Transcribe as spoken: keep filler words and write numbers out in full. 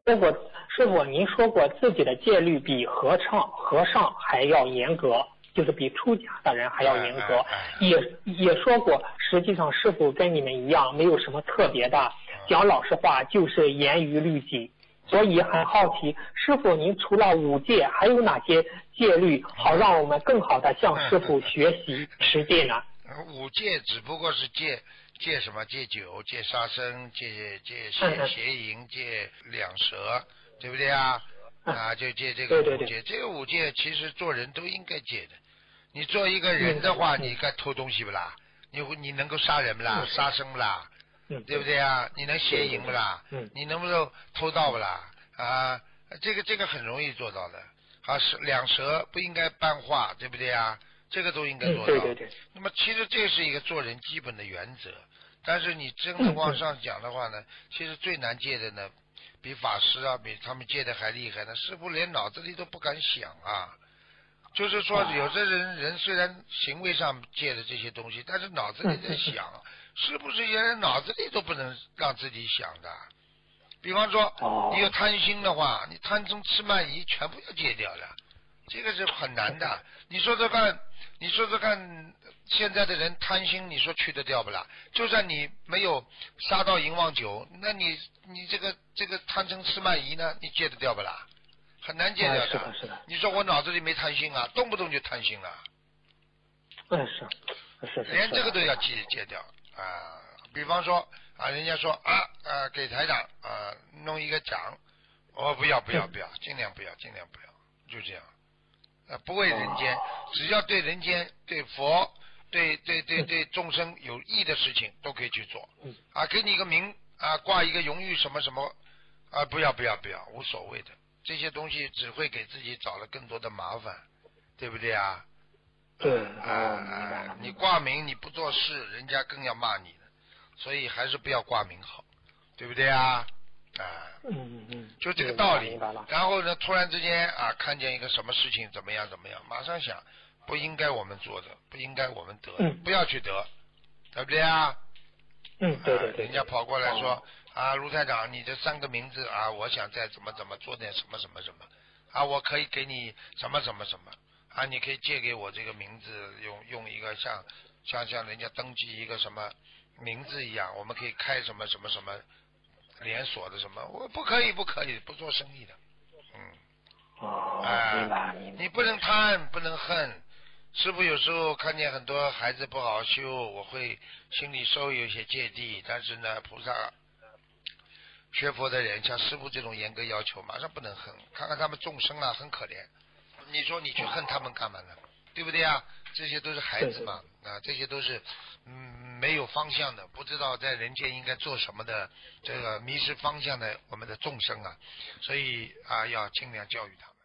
过师傅，您说过自己的戒律比和尚和尚还要严格，就是比出家的人还要严格， 哎哎也也说过，实际上师傅跟你们一样，没有什么特别的，讲老实话就是严于律己。所以很好奇，师傅您除了五戒，还有哪些戒律，好让我们更好的向师傅学习实践呢？ 五戒只不过是戒戒什么？戒酒、戒杀生、戒戒邪邪淫、戒两舌，对不对啊？啊，就戒这个五戒。 对对对， 这个五戒其实做人都应该戒的。你做一个人的话， 嗯、 你该偷东西不啦？你你能够杀人不啦？嗯、杀生不啦？ 嗯、 对不对啊？你能邪淫不啦？ 对对对嗯、 你能不能偷盗不啦？啊，这个这个很容易做到的。啊，是两舌不应该扮话，对不对啊？这个都应该做到。 嗯、对对对。 那么其实这是一个做人基本的原则。但是你真的往上讲的话呢，嗯、其实最难戒的呢，比法师啊，比他们戒的还厉害呢。师傅连脑子里都不敢想啊。就是说，有的人人虽然行为上戒了这些东西，但是脑子里在想，是不是原来脑子里都不能让自己想的？比方说，你有贪心的话，你贪嗔痴慢疑全部要戒掉了，这个是很难的。你说说看，你说说看，现在的人贪心，你说去得掉不啦？就算你没有杀到淫妄酒，那你你这个这个贪嗔痴慢疑呢，你戒得掉不啦？很难戒掉的。 是的，是的。 你说我脑子里没贪心啊，动不动就贪心了。 嗯，是是是。 连这个都要戒戒掉啊！比方说啊，人家说啊啊，给台长啊弄一个奖，我、哦、不要不要不要，尽量不要尽量不要，就这样。啊，不为人间，只要对人间、对佛、对对对对众生有益的事情，都可以去做。啊，给你一个名啊，挂一个荣誉什么什么啊，不要不要不要，无所谓的。这些东西只会给自己找了更多的麻烦，对不对啊？ 对， 啊啊！你挂名你不做事，人家更要骂你的，所以还是不要挂名好，对不对啊？啊， 嗯嗯嗯， 就这个道理。然后呢，突然之间啊，看见一个什么事情怎么样怎么样，马上想，不应该我们做的，不应该我们得的， 嗯、 不要去得，对不对啊？ 嗯，对对对。 人家跑过来说、哦、啊，卢台长，你这三个名字啊，我想再怎么怎么做点什么什么什么啊，我可以给你什么什么什么啊，你可以借给我这个名字，用用一个像像像人家登记一个什么名字一样，我们可以开什么什么什么连锁的什么，我不可以不可以不做生意的，嗯， 哦， 啊、 明白明白。 你不能贪不能恨。师父有时候看见很多孩子不好修，我会心里稍微有一些芥蒂，但是呢，菩萨学佛的人像师父这种严格要求，马上不能恨。看看他们众生啊，很可怜。你说你去恨他们干嘛呢？对不对啊？这些都是孩子嘛，啊，这些都是嗯没有方向的，不知道在人间应该做什么的，这个迷失方向的我们的众生啊，所以啊要尽量教育他们。